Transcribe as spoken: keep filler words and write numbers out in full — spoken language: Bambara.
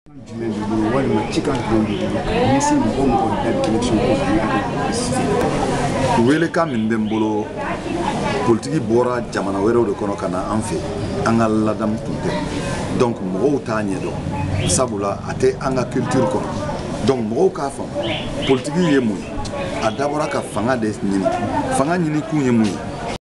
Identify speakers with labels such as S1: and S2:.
S1: wele ka min bɛ n bolo politiki bɔra jamana wɛrɛw de kɔnɔ ka na an fɛ an ka ladamu tun tɛ donc mɔgɔw t'a ɲɛdɔn sabula a tɛ an ka culture kɔnɔ donc mɔgɔw k'a faamu politiki ye mun ye a dabɔra ka fanga de ɲini fanga ɲini kun ye mun ye